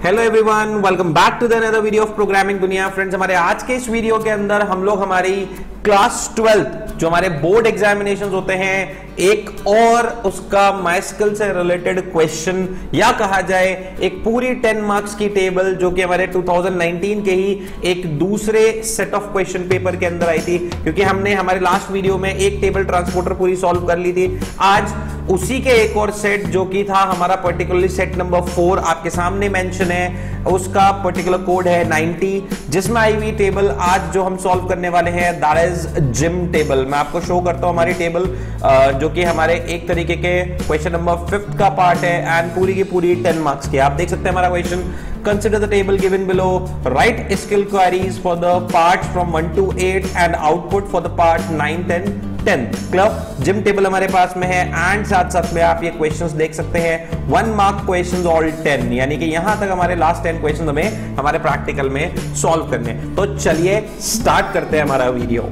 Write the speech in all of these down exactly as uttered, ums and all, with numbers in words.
Hello everyone, welcome back to the another video of programming दुनिया। Friends, हमारे आज के इस वीडियो के अंदर हम लोग हमारी क्लास ट्वेल्थ जो हमारे बोर्ड एग्जामिनेशंस होते हैं, एक और उसका माइस्किल से रिलेटेड क्वेश्चन या कहा जाए एक पूरी टेन मार्क्स की टेबल जो कि हमारे टू थाउजेंड नाइनटीन के ही एक दूसरे सेट ऑफ क्वेश्चन पेपर के अंदर आई थी, क्योंकि हमने हमारे लास्ट वीडियो में एक टेबल ट्रांसपोर्टर पूरी सॉल्व कर ली थी। आज उसी के एक और सेट जो कि था हमारा पर्टिकुलरली सेट नंबर फोर, आपके सामने मेंशन है, उसका पर्टिकुलर कोड है नाइंटी, जिसमें आई हुई टेबल आज जो हम सॉल्व करने वाले हैं दैट इज जिम टेबल। मैं आपको शो करता हूं हमारी टेबल जो कि हमारे एक तरीके के क्वेश्चन नंबर फिफ्थ का पार्ट है एंड पूरी की पूरी टेन मार्क्स की। आप देख सकते हैं हमारा question, consider the table given below, write skill queries for the parts from one to eight and output for the part nine, ten, ten. Club gym table हमारे पास में है एंड साथ साथ में आप ये क्वेश्चंस देख सकते हैं, one mark questions all ten, यानी कि यहां तक हमारे लास्ट टेन क्वेश्चंस हमें हमारे प्रैक्टिकल में सॉल्व करने। तो चलिए स्टार्ट करते हैं हमारा वीडियो।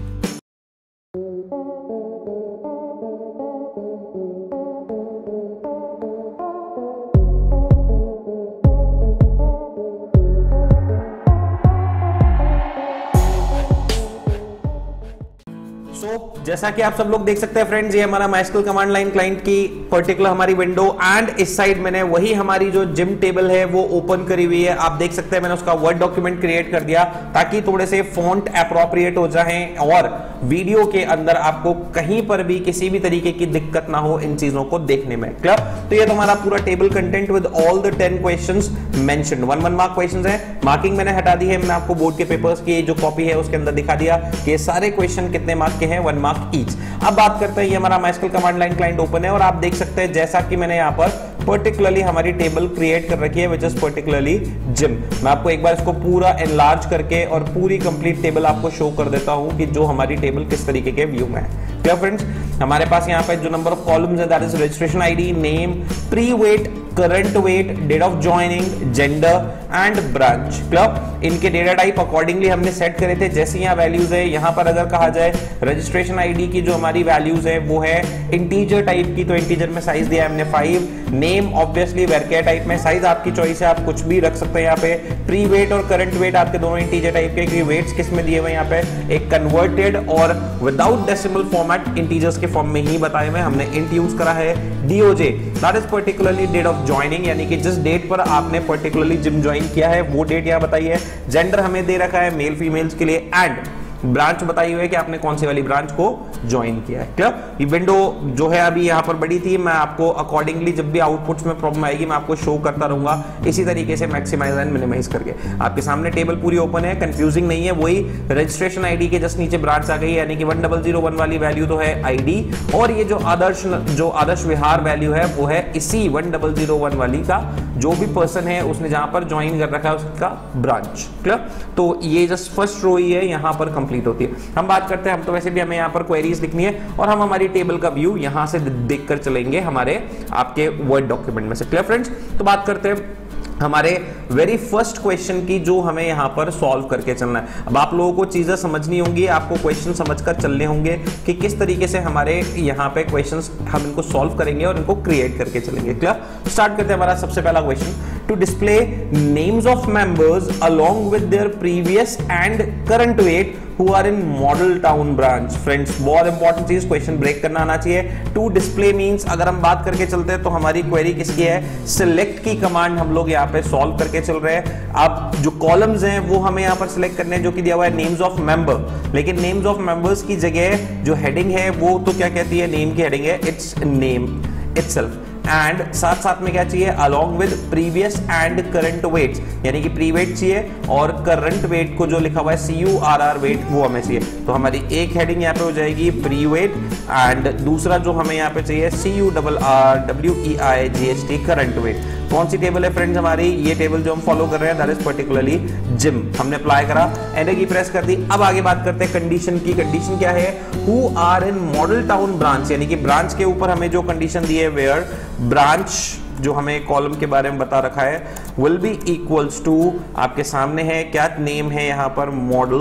जैसा कि आप सब लोग देख सकते हैं फ्रेंड्स, ये हमारा माइस्किल कमांड लाइन क्लाइंट की पर्टिकुलर हमारी विंडो एंड इस साइड मैंने वही हमारी जो जिम टेबल है वो ओपन करी हुई है। आप देख सकते हैं मैंने उसका वर्ड डॉक्यूमेंट क्रिएट कर दिया ताकि थोड़े से फॉन्ट एप्रोप्रिएट हो जाए और वीडियो के अंदर आपको कहीं पर भी किसी भी तरीके की दिक्कत ना हो इन चीजों को देखने में। क्लियर? तो ये तो हमारा पूरा table content with all the ten questions mentioned, one one mark questions है। मार्किंग मैंने हटा दी है, मैंने आपको बोर्ड के पेपर्स की जो कॉपी है उसके अंदर दिखा दिया कि ये सारे क्वेश्चन कितने मार्क के हैं, वन मार्क ईच। अब बात करते हैं, ये हमारा MySQL command line client open है और आप देख सकते हैं जैसा कि मैंने यहां पर पर्टिकुलरली हमारी टेबल क्रिएट कर रखी है विच इज पर्टिकुलरली जिम। मैं आपको एक बार इसको पूरा एनलार्ज करके और पूरी कंप्लीट टेबल आपको शो कर देता हूं कि जो हमारी टेबल किस तरीके के व्यू में है। क्या फ्रेंड्स, हमारे पास यहाँ पे जो नंबर ऑफ कॉलम्स है that is registration ID, name, pre weight, current weight, date of joining, gender and branch. Club इनके डेटा टाइप अकॉर्डिंगली हमने सेट करे थे। जैसे यहाँ वैल्यूज है, यहाँ पर अगर कहा जाए रजिस्ट्रेशन आईडी की जो हमारी वैल्यूज है वो है इंटीजर टाइप की, तो इंटीजर में साइज दिया है हमने five. Name obviously varchar type में, साइज आपकी चॉइस है, आप कुछ भी रख सकते हैं यहाँ पे। प्री वेट और करंट वेट आपके दोनों इंटीजर टाइप के, क्योंकि वेट्स किस में दिए हुए यहाँ पे एक कन्वर्टेड और विदाउट डेसिमल फॉर्मेट इंटीजर्स के फॉर्म में ही बताए हुए। हमने इंट यूज करा है। DOJ that is particularly date of joining, यानी कि जिस डेट पर आपने पर्टिकुलरली जिम ज्वाइन किया है वो डेट यहाँ बताई है। जेंडर हमें दे रखा है मेल फीमेल्स के लिए एंड ब्रांच बताई हुई है कि आपने कौन सी वाली ब्रांच को ज्वाइन किया है। क्लियर? ये विंडो जो है अभी यहाँ पर बड़ी थी, मैं आपको अकॉर्डिंगली जब भी आउटपुट्स में प्रॉब्लम आएगी मैं आपको शो करता रहूंगा इसी तरीके से मैक्सिमाइज एंड मिनिमाइज करके। आपके सामने टेबल पूरी ओपन है, कंफ्यूजिंग नहीं है। वही रजिस्ट्रेशन आईडी के जस्ट नीचे ब्रांच आ गई, यानी कि वन डबल जीरो वन वाली वैल्यू तो है आईडी, और ये जो आदर्श जो आदर्श विहार वैल्यू है वो है इसी वन डबल जीरो वन वाली का जो भी पर्सन है उसने जहां पर ज्वाइन कर रखा है उसका ब्रांच। क्लियर? तो ये जस्ट फर्स्ट रो ही है, यहां पर कंप्लीट होती है। हम बात करते हैं, हम तो वैसे भी हमें यहां पर क्वेरीज लिखनी है और हम हमारी टेबल का व्यू यहां से देखकर चलेंगे हमारे आपके वर्ड डॉक्यूमेंट में से। Clear friends? तो बात करते हैं हमारे वेरी फर्स्ट क्वेश्चन की जो हमें यहां पर सॉल्व करके चलना है। अब आप लोगों को चीजें समझनी होंगी, आपको क्वेश्चन समझकर चलने होंगे कि किस तरीके से हमारे यहां पे क्वेश्चंस हम इनको सॉल्व करेंगे और इनको क्रिएट करके चलेंगे। क्लियर? स्टार्ट करते हैं हमारा सबसे पहला question, to display names of members along with their previous and current weight who are in model town branch। Friends, बहुत इंपॉर्टेंट चीज, क्वेश्चन ब्रेक करना आना चाहिए। टू डिस्प्ले मींस अगर हम बात करके चलते हैं तो हमारी क्वेरी किसकी है, सिलेक्ट की कमांड हम लोग यहाँ पे सॉल्व करके चल रहे हैं। अब जो कॉलम्स हैं वो हमें यहाँ पर सिलेक्ट करने हैं जो कि दिया हुआ है नेम्स ऑफ मेंबर, लेकिन नेम्स ऑफ मेंबर्स की जगह जो हेडिंग है वो तो क्या कहती है, नेम की हेडिंग है इट्स नेम इटसेल्फ। एंड साथ साथ में क्या चाहिए, along with previous and current weights, यानी कि प्री वेट चाहिए और करंट वेट को जो लिखा हुआ है C U R R weight वो हमें चाहिए। तो हमारी एक हेडिंग यहाँ पे हो जाएगी प्री वेट एंड दूसरा जो हमें यहाँ पे चाहिए C U double R W E I G H T current weight. कौन सी टेबल है फ्रेंड्स हमारी, ये टेबल जो हम फॉलो कर रहे हैं दैट इज पर्टिकुलरली जिम। हमने अप्लाई करा, एंटर की प्रेस कर दी। अब आगे बात करते हैं कंडीशन की। कंडीशन क्या है, who are in model town branch, यानी कि ब्रांच के ऊपर हमें जो कंडीशन दी है वेयर ब्रांच जो हमें कॉलम के बारे में बता रखा है विल बी इक्वल्स टू, आपके सामने है क्या नेम है यहाँ पर, मॉडल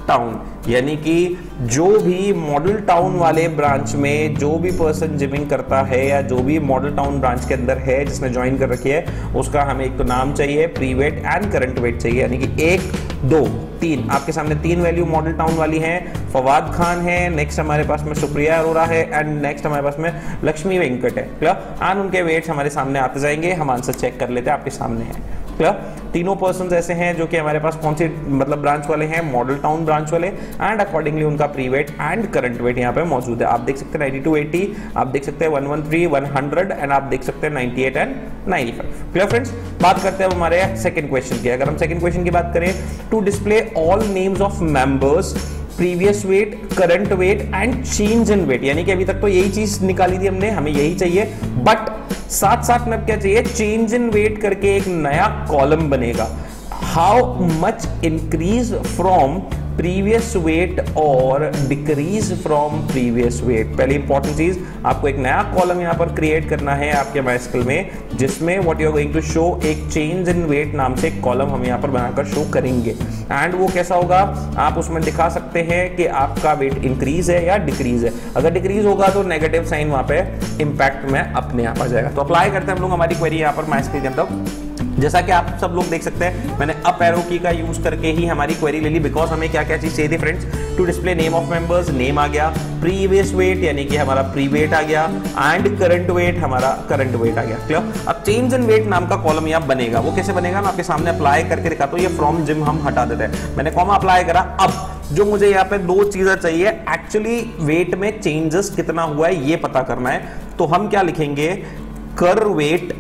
टाउन, यानी कि जो भी मॉडल टाउन वाले ब्रांच में जो भी पर्सन जिमिंग करता है या जो भी मॉडल टाउन ब्रांच के अंदर है जिसने ज्वाइन कर रखी है, उसका हमें एक तो नाम चाहिए, pre weight and current weight चाहिए, यानी कि एक दो तीन आपके सामने तीन वैल्यू मॉडल टाउन वाली हैं। फवाद खान है, नेक्स्ट हमारे पास में सुप्रिया अरोरा है एंड नेक्स्ट हमारे पास में लक्ष्मी वेंकट है। क्लियर, एंड उनके वेट्स हमारे सामने आते जाएंगे, हम आंसर चेक कर लेते हैं, आपके सामने है। क्लियर, तीनों पर्संस ऐसे हैं जो कि हमारे पास कौन सी मतलब ब्रांच वाले हैं, मॉडल टाउन ब्रांच वाले, एंड अकॉर्डिंगली उनका pre weight and current weight यहाँ पे मौजूद है। आप देख सकते हैं नाइंटी टू एटी, आप देख सकते हैं one one three, one hundred and आप देख सकते हैं ninety eight and ninety five. Clear friends, बात करते हैं अब हमारे सेकंड क्वेश्चन की। अगर हम सेकंड क्वेश्चन की बात करें, to display all names of members, previous weight, current weight and change in weight, यानी कि अभी तक तो यही चीज निकाली थी हमने, हमें यही चाहिए, बट साथ साथ में क्या चाहिए, चेंज इन वेट करके एक नया कॉलम बनेगा। How much increase from previous weight और डिक्रीज फ्रॉम प्रीवियस वेट। पहली इंपॉर्टेंट चीज, आपको एक नया कॉलम यहां पर क्रिएट करना है आपके माइस्कल में, जिसमें what you are going to show एक चेंज इन वेट नाम से एक कॉलम हम यहां पर बनाकर शो करेंगे। एंड वो कैसा होगा, आप उसमें दिखा सकते हैं कि आपका वेट इंक्रीज है या डिक्रीज है। अगर डिक्रीज होगा तो नेगेटिव साइन वहां पे इंपैक्ट में अपने आप आ जाएगा। तो अप्लाई करते हैं हम लोग हमारी क्वेरी यहां पर माइस्कल के अंदर। जैसा कि आप सब लोग देख सकते हैं, मैंने अप एरो की का यूज करके ही हमारी क्वेरी ले ली, बिकॉज हमें क्या क्या चीज चाहिए थी friends, to display name of members, name आ गया, प्रीवियस वेट यानी कि हमारा प्री वेट आ गया, एंड करंट वेट हमारा करंट वेट आ गया। क्लियर, अब चेंज इन वेट नाम का कॉलम यहाँ बनेगा। वो कैसे बनेगा, मैं आपके सामने अप्लाई करके दिखाता हूँ। ये फ्रॉम जिम हम हटा देते हैं, मैंने कॉमा अप्लाई करा। अब जो मुझे यहाँ पे दो चीजें चाहिए, एक्चुअली वेट में चेंजेस कितना हुआ है ये पता करना है। तो हम क्या लिखेंगे, कर वेट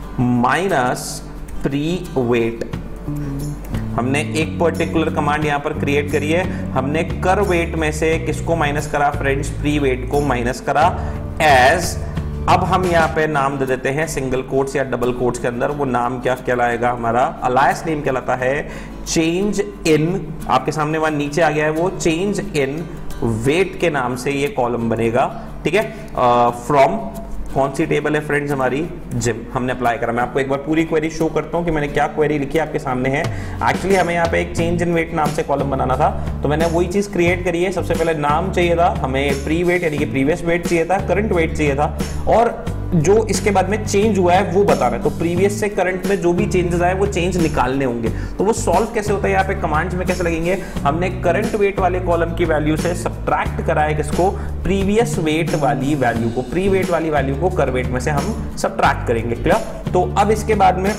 माइनस प्री वेट। हमने एक पर्टिकुलर कमांड यहां पर क्रिएट करी है, हमने कर वेट में से किसको माइनस करा फ्रेंड्स, प्री वेट को माइनस करा एज। अब हम यहां पे नाम दे देते हैं सिंगल कोट्स या डबल कोट्स के अंदर, वो नाम क्या कहलाएगा, हमारा अलायस नेम कहलाता है चेंज इन। आपके सामने वहां नीचे आ गया है, वो चेंज इन वेट के नाम से ये कॉलम बनेगा। ठीक है, फ्रॉम कौन सी टेबल है फ्रेंड्स, हमारी जिम। हमने अप्लाई करा। मैं आपको एक बार पूरी क्वेरी शो करता हूं कि मैंने क्या क्वेरी लिखी है, आपके सामने है। एक्चुअली हमें यहाँ पे एक चेंज इन वेट नाम से कॉलम बनाना था, तो मैंने वही चीज क्रिएट करी है। सबसे पहले नाम चाहिए था हमें, प्री वेट यानी कि प्रीवियस वेट चाहिए था, करंट वेट चाहिए था, और जो इसके बाद में चेंज हुआ है वो बताना है। तो प्रीवियस से करंट में जो भी चेंजेस आए वो चेंज निकालने होंगे। तो वो सॉल्व कैसे होता है, यहाँ पे कमांड्स में कैसे लगेंगे, हमने करंट वेट वाले कॉलम की वैल्यू से सब्ट्रैक्ट करा है किसको, प्रीवियस वेट वाली वैल्यू को, प्री वेट वाली वैल्यू को कर वेट में से हम सब्ट्रैक्ट करेंगे। क्लियर, तो अब इसके बाद में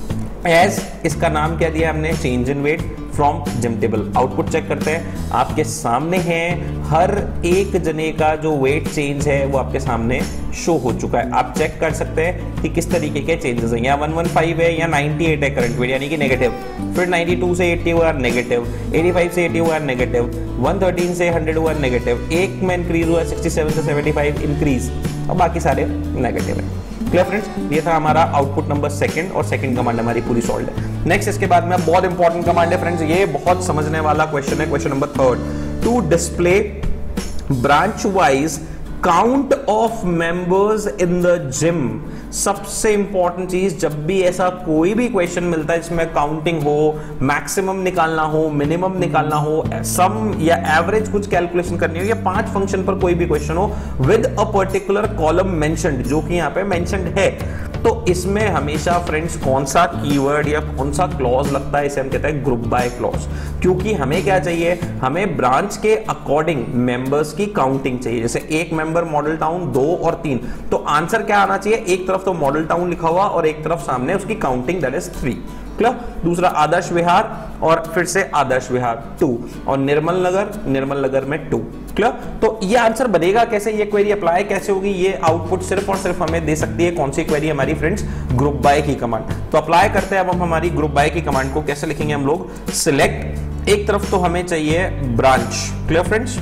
एज इसका नाम क्या दिया हमने, change in weight from gym table. Output check करते हैं, आपके सामने है, हर एक जने का जो वेट चेंज है वो आपके सामने शो हो चुका है। आप चेक कर सकते हैं कि किस तरीके के चेंजेस हैं। यहाँ वन वन फाइव है या नाइंटी एट है करंट वेट यानी कि नेगेटिव, फिर नाइंटी टू से एटी हुआ नेगेटिव, एटी फाइव से एटी हुआ नेगेटिव, वन थर्टीन से हंड्रेड हुआ नेगेटिव, एक में इंक्रीज हुआ सिक्सटी सेवन से सेवेंटी फाइव इंक्रीज, और बाकी सारे नेगेटिव है। क्लियर फ्रेंड्स, ये था हमारा आउटपुट नंबर सेकंड, और सेकंड कमांड हमारी पूरी सॉल्व है। नेक्स्ट इसके बाद में बहुत इंपॉर्टेंट कमांड है फ्रेंड्स, ये बहुत समझने वाला क्वेश्चन है, question number third, to display branch wise count of members in the gym. सबसे इंपॉर्टेंट चीज, जब भी ऐसा कोई भी क्वेश्चन मिलता है जिसमें काउंटिंग हो, मैक्सिमम निकालना हो, मिनिमम निकालना हो, सम या एवरेज कुछ कैलकुलेशन करनी हो, या पांच फंक्शन पर कोई भी क्वेश्चन हो with a particular column mentioned, जो कि यहां पे मेंशन्ड है, तो इसमें हमेशा फ्रेंड्स कौन सा कीवर्ड या कौन सा क्लॉज लगता है, इसे हम कहते हैं ग्रुप बाय क्लॉज। क्योंकि हमें क्या चाहिए, हमें ब्रांच के अकॉर्डिंग मेंबर्स की काउंटिंग चाहिए। जैसे एक मेंबर मॉडल टाउन, दो और तीन, तो आंसर क्या आना चाहिए, एक तरफ तो मॉडल टाउन लिखा हुआ और एक तरफ सामने उसकी counting, that is three. Clear, दूसरा आदर्श विहार और फिर से आदर्श विहार टू, और निर्मल नगर, निर्मल नगर में टू। क्लियर, तो ये आंसर बनेगा कैसे, ये क्वेरी अप्लाई कैसे होगी, ये आउटपुट सिर्फ और सिर्फ हमें दे सकती है कौन सी क्वेरी, हमारी फ्रेंड्स ग्रुप बाय की कमांड। तो अप्लाई करते हैं अब हम हमारी ग्रुप बाय की कमांड को। कैसे लिखेंगे हम लोग, सिलेक्ट, एक तरफ तो हमें चाहिए ब्रांच, क्लियर फ्रेंड्स,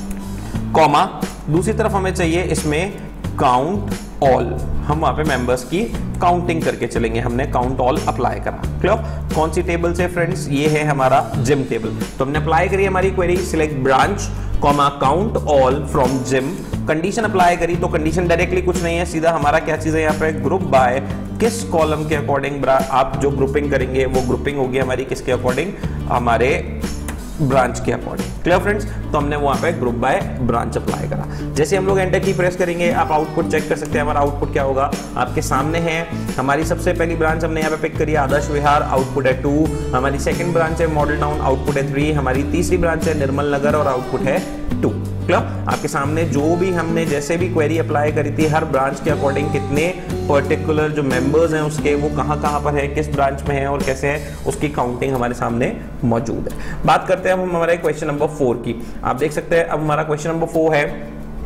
कॉमा, दूसरी तरफ हमें चाहिए इसमें काउंट ऑल, हम वहां पे मेंबर्स की काउंटिंग करके चलेंगे। हमने काउंट ऑल अप्लाई करा। क्लियर, कौन सी टेबल से फ्रेंड्स, ये है हमारा जिम टेबल। तो हमने अप्लाई करी हमारी query, select branch comma count all from gym, condition apply करी, तो कंडीशन डायरेक्टली कुछ नहीं है, सीधा हमारा क्या चीज है यहाँ पे, ग्रुप बाय, किस कॉलम के अकॉर्डिंग आप जो ग्रुपिंग करेंगे वो ग्रुपिंग होगी हमारी किसके अकॉर्डिंग, हमारे ब्रांच के अकॉर्डिंग। क्लियर फ्रेंड्स, तो हमने वहां पे ग्रुप बाय ब्रांच अप्लाई करा। जैसे हम लोग एंटर की प्रेस करेंगे, आप आउटपुट चेक कर सकते हैं। हमारा आउटपुट क्या होगा आपके सामने है। हमारी सबसे पहली ब्रांच हमने यहाँ पे पिक करी आदर्श विहार, आउटपुट है टू। हमारी सेकंड ब्रांच है मॉडल टाउन, आउटपुट है थ्री। हमारी तीसरी ब्रांच है निर्मल नगर और आउटपुट है टू। क्लियर, आपके सामने जो भी हमने जैसे भी क्वेरी अप्लाई करी थी, हर ब्रांच के अकॉर्डिंग कितने पर्टिकुलर जो मेंबर्स हैं उसके, वो कहां कहां पर है, किस ब्रांच में है और कैसे है, उसकी काउंटिंग हमारे सामने मौजूद है। बात करते हैं हम हमारे क्वेश्चन नंबर फोर की। आप देख सकते हैं अब हमारा क्वेश्चन नंबर फोर है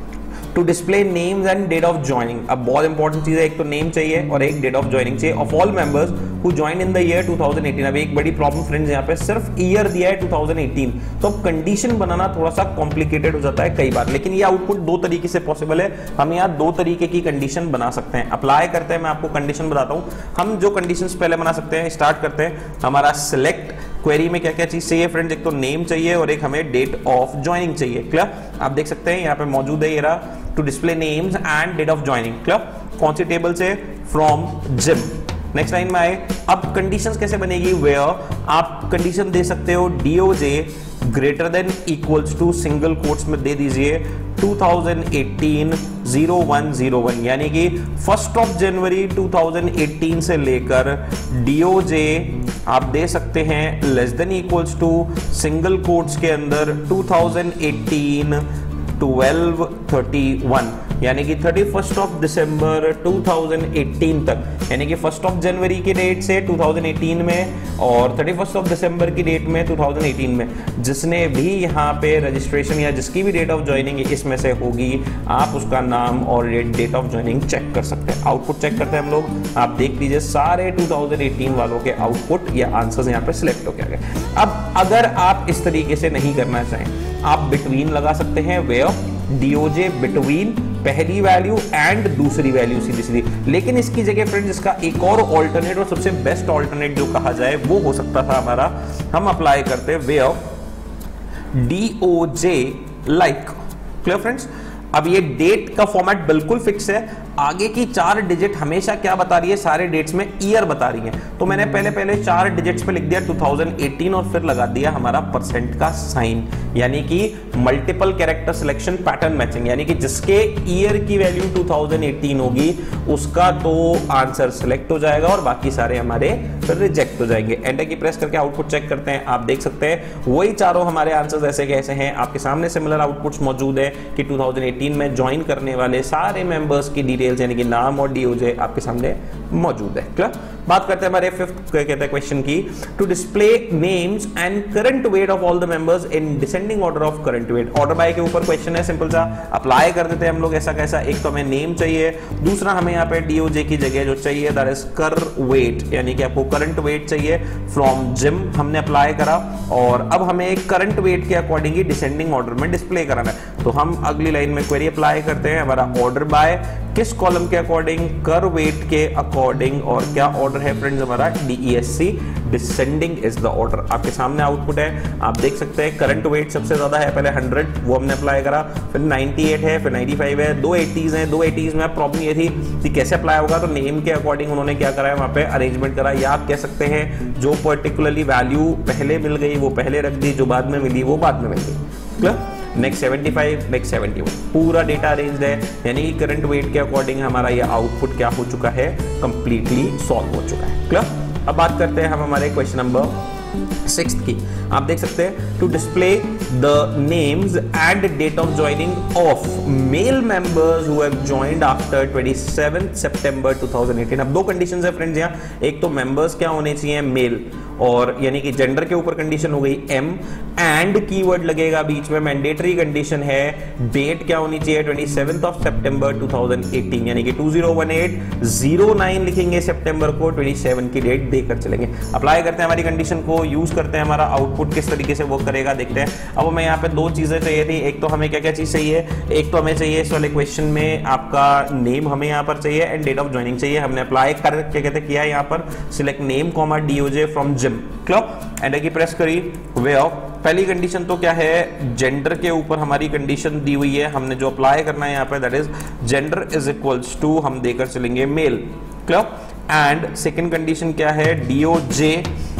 to display names and date of joining. अब बहुत इंपॉर्टेंट चीज है, एक तो नेम चाहिए और एक डेट ऑफ ज्वाइनिंग चाहिए of all members who join in the year two thousand eighteen. अब एक बड़ी प्रॉब्लम फ्रेंड्स यहाँ पे सिर्फ ईयर दिया है टू थाउजेंड एटीन, तो कंडीशन बनाना थोड़ा सा कॉम्प्लिकेटेड हो जाता है कई बार, लेकिन ये आउटपुट दो तरीके से पॉसिबल है। हम यहाँ दो तरीके की कंडीशन बना सकते हैं। अप्लाई करते हैं, मैं आपको कंडीशन बताता हूँ। हम जो कंडीशंस पहले बना सकते हैं, स्टार्ट करते हैं। हमारा सिलेक्ट क्वेरी में क्या क्या चीज चाहिए फ्रेंड्स, एक तो नेम चाहिए और एक हमें डेट ऑफ ज्वाइनिंग चाहिए। क्लियर, आप देख सकते हैं यहाँ पे मौजूद है ये रहा, to display names and date of joining. Clear, कौन सी टेबल से, फ्रॉम जिम। नेक्स्ट लाइन में आए, अब कंडीशंस कैसे बनेगी, वेयर आप कंडीशन दे सकते हो DOJ greater than equals to single quotes में दे दीजिए two thousand eighteen zero one zero one, यानी कि first of January two thousand eighteen से लेकर डीओजे आप दे सकते हैं less than equals to single quotes के अंदर two thousand eighteen twelve thirty one, यानी कि thirty first of December two thousand eighteen तक, यानी कि फर्स्ट ऑफ जनवरी की डेट से टू थाउजेंड एटीन में और थर्टी फर्स्ट ऑफ दिसंबर की डेट में टू थाउजेंड एटीन में जिसने भी यहाँ पे रजिस्ट्रेशन या जिसकी भी डेट ऑफ ज्वाइनिंग इसमें से होगी, आप उसका नाम और डेट ऑफ ज्वाइनिंग चेक कर सकते हैं। आउटपुट चेक करते हैं हम लोग। आप देख लीजिए सारे टू थाउजेंड एटीन वालों के आउटपुट या आंसर्स यहाँ पे सिलेक्ट हो गए। अब अगर आप इस तरीके से नहीं करना चाहें, आप बिटवीन लगा सकते हैं, वेयर डीओजे बिटवीन पहली वैल्यू एंड दूसरी वैल्यू सीधी सीधी। लेकिन इसकी जगह फ्रेंड्स इसका एक और ऑल्टरनेट और सबसे बेस्ट ऑल्टरनेट जो कहा जाए वो हो सकता था हमारा, हम अप्लाई करते हैं where DOJ like. Clear friends, अब ये डेट का फॉर्मेट बिल्कुल फिक्स है। आगे की चार डिजिट हमेशा क्या बता रही है, सारे डेट्स में ईयर बता रही है। तो मैंने पहले पहले चार डिजिट्स पे लिख दिया टू थाउजेंड एटीन और फिर लगा दिया हमारा परसेंट का साइन, यानी कि multiple character selection pattern matching, यानी कि जिसके ईयर की वैल्यू टू थाउजेंड एटीन होगी उसका तो आंसर सिलेक्ट हो जाएगा और बाकी सारे हमारे फिर रिजेक्ट हो जाएंगे। एंटर की प्रेस करके आउटपुट चेक करते हैं। आप देख सकते हैं वही चारों हमारे आंसर्स ऐसे कैसे हैं। आपके सामने सिमिलर आउटपुट्स मौजूद है कि टू थाउजेंड एटीन में ज्वाइन करने वाले सारे मेंबर्स की डिटेल्स यानी कि नाम और डीओजे आपके सामने मौजूद है। क्लियर, बात करते हैं हमारे फिफ्थ कहते हैं क्वेश्चन की, to display names and current weight of all the members in descending order of current weight. Order by के ऊपर क्वेश्चन है, सिंपल सा अप्लाई कर देते हैं हम लोग। ऐसा कैसा, एक तो हमें नेम चाहिए, दूसरा हमें यहाँ पे डीओजे की जगह जो चाहिए दैट इज कर वेट, यानी कि आपको करंट वेट चाहिए फ्रॉम जिम। हमने अप्लाई करा और अब हमें करंट वेट के अकॉर्डिंग ही डिसेंडिंग ऑर्डर में डिस्प्ले कराना है। तो हम अगली लाइन में क्वेरी अप्लाई करते हैं। हमारा ऑर्डर बाय किस कॉलम के अकॉर्डिंग, कर वेट के अकॉर्डिंग, और क्या ऑर्डर है फ्रेंड्स हमारा DESC, descending is the order. आपके सामने आउटपुट है, आप देख सकते हैं करंट वेट सबसे ज्यादा है, पहले हंड्रेड वो हमने अप्लाई करा, फिर नाइंटी एट है, फिर नाइंटी फाइव है, दो एटीज हैं। दो एटीज में प्रॉब्लम ये थी कि कैसे अप्लाई होगा, तो नेम के अकॉर्डिंग उन्होंने क्या करा है वहां पे अरेंजमेंट करा, या आप कह सकते हैं जो पर्टिकुलरली वैल्यू पहले मिल गई वो पहले रख दी, जो बाद में मिली वो बाद में मिल गई। Clear, next seventy five, next seventy one, पूरा डेटा अरेंज्ड है, यानी कि करंट वेट के अकॉर्डिंग हमारा ये आउटपुट क्या हो चुका है, कंप्लीटली सॉल्व हो चुका है। क्लियर, अब बात करते हैं हम हमारे क्वेश्चन नंबर सिक्स्थ की। आप देख सकते हैं to display the names and date of joining of male members who have joined after twenty seventh September two thousand eighteen. अब दो कंडीशंस है फ्रेंड्स यहाँ, एक तो मेंबर्स क्या होने चाहिए, मेल, और यानी कि जेंडर के ऊपर कंडीशन हो गई एम, एंड कीवर्ड लगेगा बीच में, मैंडेटरी कंडीशन है डेट क्या होनी चाहिए twenty seventh of September two thousand eighteen, यानी कि two thousand eighteen zero nine लिखेंगे सितंबर को, ट्वेंटी सेवन की डेट देकर चलेंगे। अप्लाई करते हैं हमारी कंडीशन को, यूज करते हैं, हमारा आउटपुट किस तरीके से वर्क करेगा देखते हैं। अब हमें यहाँ पे दो चीजें चाहिए थी, एक तो हमें क्या क्या चीज चाहिए, एक तो हमें चाहिए इस वाले क्वेश्चन में आपका नेम हमें यहाँ पर चाहिए एंड डेट ऑफ ज्वाइनिंग चाहिए। हमने अप्लाई कर क्या कहते किया यहाँ पर select name comma DOJ from gym. Clear, enter की प्रेस करी। वे ऑफ पहली कंडीशन तो क्या है, जेंडर के ऊपर हमारी कंडीशन दी हुई है, हमने जो अप्लाई करना है यहाँ पे that is gender is equals to हम देकर चलेंगे male. Clear, and second condition क्या है, डीओजे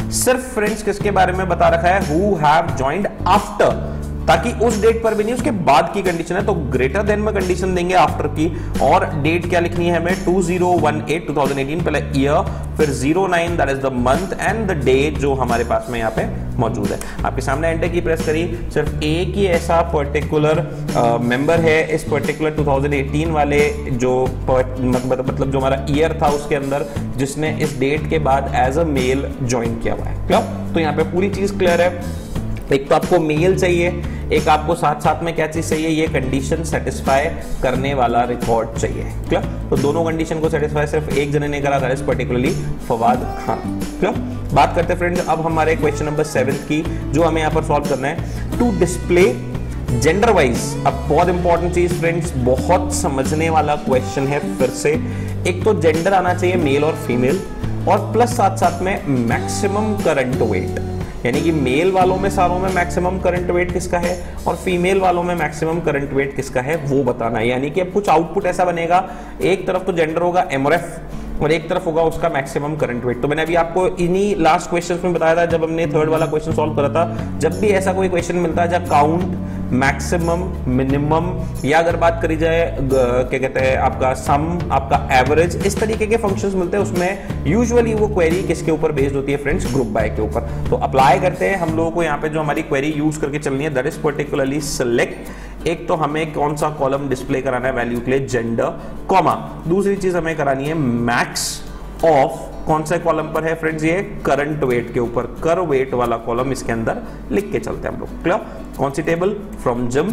सिर्फ फ्रेंड्स किसके बारे में बता रखा है, हु हैव जॉइंड आफ्टर, ताकि उस डेट पर भी नहीं, उसके बाद की कंडीशन है तो ग्रेटर देन में कंडीशन देंगे आफ्टर की। और डेट क्या लिखनी है हमें, two zero one eight two thousand eighteen, पहले ईयर, फिर zero nine that is the month and the day जो हमारे पास में यहाँ पे मौजूद है। आपके सामने एंटर की प्रेस करी, सिर्फ एक ही ऐसा पर्टिकुलर मेंबर है इस पर्टिकुलर टू थाउज़ेंड एटीन वाले जो मतलब मतलब जो हमारा ईयर था उसके अंदर, जिसने इस डेट के बाद एज अ मेल ज्वाइन किया हुआ है। क्लियर? तो यहाँ पे पूरी चीज क्लियर है। एक तो आपको मेल चाहिए, एक आपको साथ साथ में क्या चीज चाहिए, ये कंडीशन सेटिस्फाई करने वाला रिकॉर्ड चाहिए। क्लियर? तो दोनों कंडीशन को सेटिस्फाई सिर्फ एक जने ने करा, that is particularly Fawad Khan. Clear? बात करते हैं फ्रेंड्स अब हमारे क्वेश्चन नंबर सेवन की, जो हमें यहाँ पर सॉल्व करना है। टू डिस्प्ले जेंडर वाइज, अब बहुत इंपॉर्टेंट चीज फ्रेंड्स, बहुत समझने वाला क्वेश्चन है। फिर से एक तो जेंडर आना चाहिए मेल और फीमेल, और प्लस साथ साथ में मैक्सिमम करंट वेट, यानी कि मेल वालों में सारों में मैक्सिमम करंट वेट किसका है और फीमेल वालों में मैक्सिमम करंट वेट किसका है वो बताना है। यानी कि अब कुछ आउटपुट ऐसा बनेगा, एक तरफ तो जेंडर होगा एमआरएफ और एक तरफ होगा उसका मैक्सिमम करंट वेट। तो मैंने अभी आपको इन्हीं लास्ट क्वेश्चन में बताया था जब हमने थर्ड वाला क्वेश्चन सॉल्व करा था, जब भी ऐसा कोई क्वेश्चन मिलता है जहाँ काउंट, मैक्सिमम, मिनिमम, या अगर बात करी जाए क्या कहते हैं आपका सम, आपका एवरेज, इस तरीके के फंक्शंस मिलते हैं, उसमें यूजुअली वो क्वेरी किसके ऊपर बेस्ड होती है फ्रेंड्स, ग्रुप बाय के ऊपर। तो अप्लाई करते हैं हम लोगों को यहाँ पे जो हमारी क्वेरी यूज करके चलनी है, दैट इज पर्टिकुलरली सिलेक्ट। एक तो हमें कौन सा कॉलम डिस्प्ले कराना है वैल्यू के लिए, जेंडर, कॉमा, दूसरी चीज हमें करानी है मैक्स ऑफ, कौन सा कॉलम पर है फ्रेंड्स, ये करंट वेट के ऊपर, कर वेट वाला कॉलम इसके अंदर लिख के चलते हैं हम लोग। क्लियर? कौन सी टेबल, फ्रॉम जिम।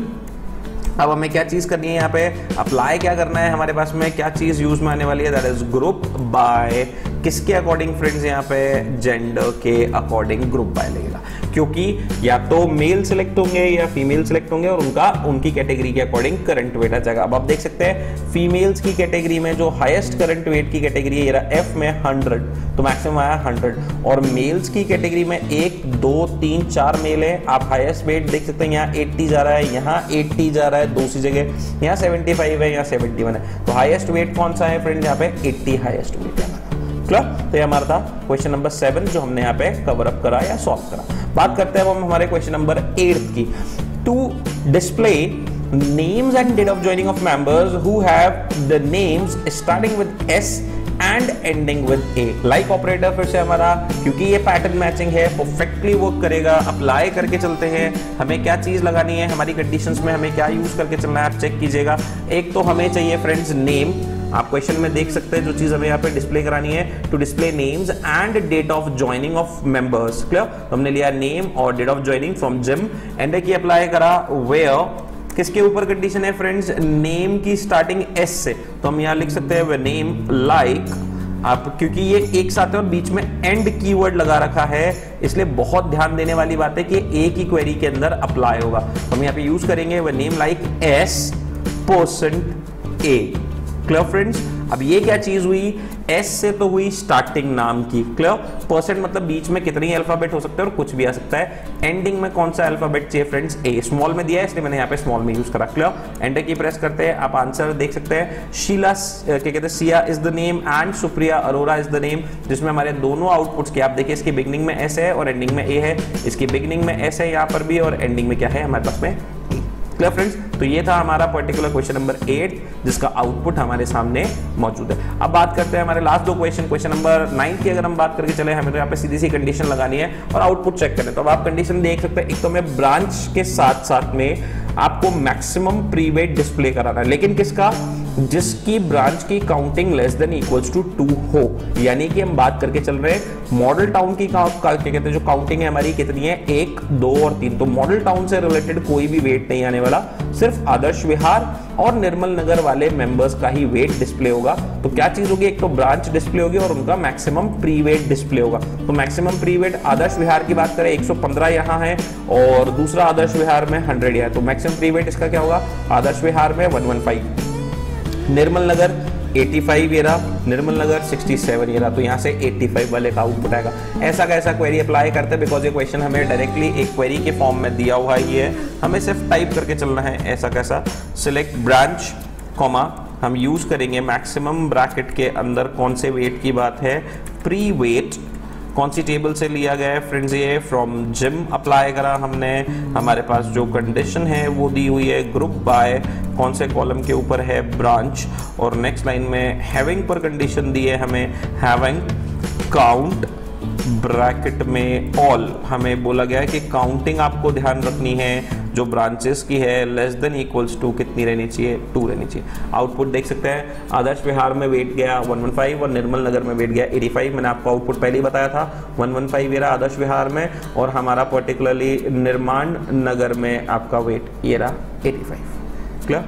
अब हमें क्या चीज करनी है यहाँ पे, अप्लाई क्या करना है, हमारे पास में क्या चीज यूज में आने वाली है, दैट इज ग्रुप बाय, किसके अकॉर्डिंग फ्रेंड्स, यहाँ पे जेंडर के अकॉर्डिंग ग्रुप बाय लगेगा, क्योंकि या तो मेल सिलेक्ट होंगे या फीमेल सिलेक्ट होंगे और उनका उनकी कैटेगरी के अकॉर्डिंग करंट वेट आ जाएगा। अब आप देख सकते हैं फीमेल्स की कैटेगरी में जो हाईएस्ट करंट वेट की कैटेगरी है, ये रहा एफ में हंड्रेड, तो मैक्सिमम आया हंड्रेड, और मेल्स की कैटेगरी में एक दो तीन चार मेल है, आप हाईएस्ट वेट देख सकते हैं यहाँ अस्सी जा रहा है, यहाँ अस्सी जा रहा है दूसरी जगह, यहाँ पचहत्तर है, यहाँ इकहत्तर है, तो हाईएस्ट वेट कौन सा है फ्रेंड, यहाँ पे अस्सी हाईएस्ट वेट है। क्लियर? तो ये हमारा था क्वेश्चन नंबर सेवन जो हमने यहाँ पे कवर अप करा या सॉल्व करा। बात करते हैं हम हमारे क्वेश्चन नंबर एट की। To display names and date of joining of members who have the names starting with S and ending with A. Like operator फिर से हमारा, क्योंकि ये पैटर्न मैचिंग है, परफेक्टली वर्क करेगा। अप्लाई करके चलते हैं, हमें क्या चीज लगानी है, हमारी कंडीशंस में हमें क्या यूज करके चलना है, आप चेक कीजिएगा। एक तो हमें चाहिए फ्रेंड्स नेम, आप क्वेश्चन में देख सकते हैं जो चीज हमें यहाँ पे डिस्प्ले करानी है, to display names and date of joining of members. Clear? तो हमने लिया नेम और date of joining from gym, and की अप्लाई करा वेयर, किसके ऊपर कंडीशन है फ्रेंड्स, नेम की स्टार्टिंग एस से, तो हम यहाँ लिख सकते हैं वे नेम लाइक, आप क्योंकि ये एक साथ है और बीच में एंड कीवर्ड लगा रखा है, इसलिए बहुत ध्यान देने वाली बात है कि एक ही क्वेरी के अंदर अप्लाई होगा। तो हम यहाँ पे यूज करेंगे where name like S percent A. Clear friends? अब ये क्या चीज हुई, एस से तो हुई स्टार्टिंग नाम की। क्लियर? परसेंट मतलब बीच में कितनी अल्फाबेट हो सकते हैं और कुछ भी आ सकता है। एंडिंग में कौन सा अल्फाबेट चाहिए फ्रेंड्स, ए, स्मॉल में दिया है इसलिए मैंने यहाँ पे स्मॉल में यूज करा। क्लियर? एंटर की प्रेस करते हैं, आप आंसर देख सकते हैं। शीला क्या कहते हैं, Siya is the name and Supriya Arora is the name, जिसमें हमारे दोनों आउटपुट्स के आप देखिए, इसकी बिगनिंग में एस है और एंडिंग में ए है, इसकी बिगनिंग में एस है यहाँ पर भी और एंडिंग में क्या है हमारे पास में। Clear friends? तो ये था हमारा पर्टिकुलर क्वेश्चन नंबर एट जिसका आउटपुट हमारे सामने मौजूद है। अब बात करते हैं हमारे लास्ट दो क्वेश्चन, क्वेश्चन नंबर नाइन की अगर हम बात करके चले, हमें तो यहाँ पे सीधी सी कंडीशन लगानी है और आउटपुट चेक करें। तो अब आप कंडीशन देख सकते हैं, एक तो मैं ब्रांच के साथ साथ में आपको मैक्सिमम प्री वेट डिस्प्ले कराना है, लेकिन किसका, जिसकी ब्रांच की counting less than equals to two हो। यानी कि हम बात करके चल रहे हैं मॉडल टाउन की क्या कहते हैं, जो काउंटिंग है हमारी कितनी है, एक, दो और तीन। तो मॉडल टाउन से रिलेटेड कोई भी वेट नहीं आने वाला, सिर्फ आदर्श विहार और निर्मल नगर वाले मेंबर्स का ही वेट डिस्प्ले होगा। तो क्या चीज होगी, एक तो ब्रांच डिस्प्ले होगी और उनका मैक्सिमम प्री वेट डिस्प्ले होगा। तो maximum pre weight Adarsh Vihar की बात करें एक सौ पंद्रह यहाँ है और दूसरा आदर्श विहार में हंड्रेड है, तो मैक्सिमम प्री वेट इसका क्या होगा, आदर्श विहार में one one five, Nirmal Nagar पचासी ये रहा, निर्मल नगर सड़सठ ये रहा, तो यहाँ से पचासी वाले का आउटपुट आएगा। ऐसा कैसा क्वेरी अप्लाई करते हैं, बिकॉज ये क्वेश्चन हमें डायरेक्टली एक क्वेरी के फॉर्म में दिया हुआ है, ये हमें सिर्फ टाइप करके चलना है। ऐसा कैसा, सिलेक्ट ब्रांच कॉमा, हम यूज करेंगे मैक्सिमम ब्रैकेट के अंदर कौन से वेट की बात है, प्री वेट कौन सी टेबल से लिया गया है फ्रेंड्स, ये फ्रॉम जिम अप्लाई करा हमने। हमारे पास जो कंडीशन है वो दी हुई है ग्रुप बाय, कौन से कॉलम के ऊपर है, ब्रांच, और नेक्स्ट लाइन में हैविंग पर कंडीशन दी है हमें हैविंग काउंट ब्रैकेट में ऑल। हमें बोला गया है कि काउंटिंग आपको ध्यान रखनी है जो ब्रांचेस की है, लेस देन इक्वल्स टू कितनी रहनी चाहिए, टू रहनी चाहिए। आउटपुट देख सकते हैं, आदर्श विहार में वेट गया वन वन फाइव और निर्मल नगर में वेट गया एटी फाइव। मैंने आपको आउटपुट पहले ही बताया था, वन वन फाइव ये रहा आदर्श विहार में, और हमारा पर्टिकुलरली निर्माण नगर में आपका वेट ये रहा एटी फाइव। क्लियर?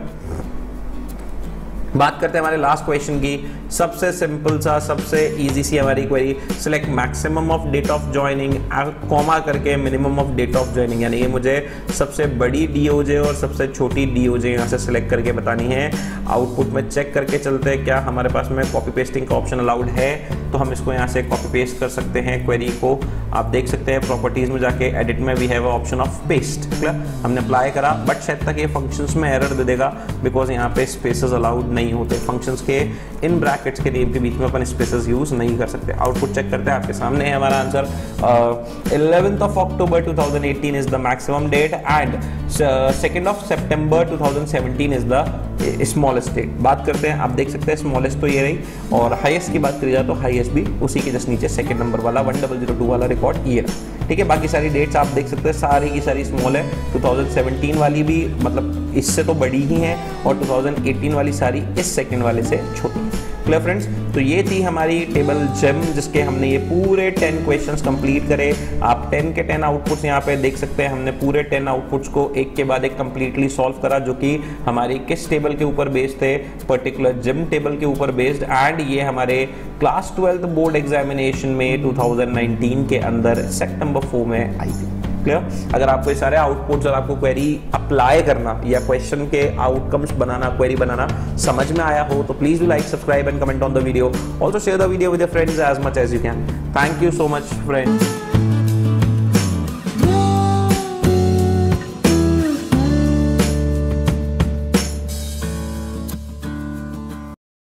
बात करते हैं हमारे लास्ट क्वेश्चन की। सबसे सिंपल सा, सबसे इजी सी हमारी query, select maximum of date of joining, comma करके minimum of date of joining, यानी ये मुझे सबसे बड़ी डीओजे और सबसे छोटी डीओजे यहाँ से सिलेक्ट करके बतानी है। आउटपुट में चेक करके चलते हैं क्या हमारे पास में कॉपी पेस्टिंग का ऑप्शन अलाउड है, तो हम इसको यहाँ से कॉपी पेस्ट कर सकते हैं क्वेरी को। आप देख सकते हैं प्रॉपर्टीज में जाके एडिट में we have option of paste. Clear? हमने अप्लाई करा, बट शायद तक ये फंक्शंस में एरर दे देगा बिकॉज यहाँ पे स्पेसेस अलाउड नहीं होते। फंक्शंस के इन ब्रैकेट्स के नेम के बीच में अपन स्पेसेस यूज नहीं कर सकते। आउटपुट चेक करते हैं, आपके सामने है हमारा answer. Eleventh of October two thousand eighteen is the maximum date and second of September two thousand seventeen is the smallest date. बात करते हैं, आप देख सकते हैं स्मॉलेस्ट तो ये रही, और हाईएस्ट की बात करी जाए तो हाईएस्ट भी उसी के जस्ट नीचे सेकंड नंबर वाला वन डबल जीरो टू वाला रिकॉर्ड ये रहा। ठीक है, बाकी सारी डेट्स आप देख सकते हैं सारी की सारी स्मॉल है। टू थाउजेंड सेवेंटीन वाली भी मतलब इससे तो बड़ी ही है, और टू थाउजेंड एटीन वाली सारी इस सेकंड वाले से छोटी है। Clear friends? तो ये थी हमारी टेबल जेम जिसके हमने ये पूरे टेन क्वेश्चंस कंप्लीट करे। आप टेन के टेन आउटपुट्स यहाँ पे देख सकते हैं, हमने पूरे टेन आउटपुट्स को एक के बाद एक कंप्लीटली सॉल्व करा, जो कि हमारी किस टेबल के ऊपर बेस्ड थे, पर्टिकुलर जेम टेबल के ऊपर बेस्ड, एंड ये हमारे क्लास ट्वेल्थ बोर्ड एग्जामिनेशन में टू थाउजेंड नाइनटीन के अंदर सेप्टेम्बर फोर में आई थी। क्लियर? अगर आपको ये सारे आउटपुट्स और आपको क्वेरी अप्लाई करना या क्वेश्चन के आउटकम्स बनाना, क्वेरी बनाना समझ में आया हो तो please do like, subscribe and comment on the video. Also share the video with your friends as much as you can. Thank you so much friends.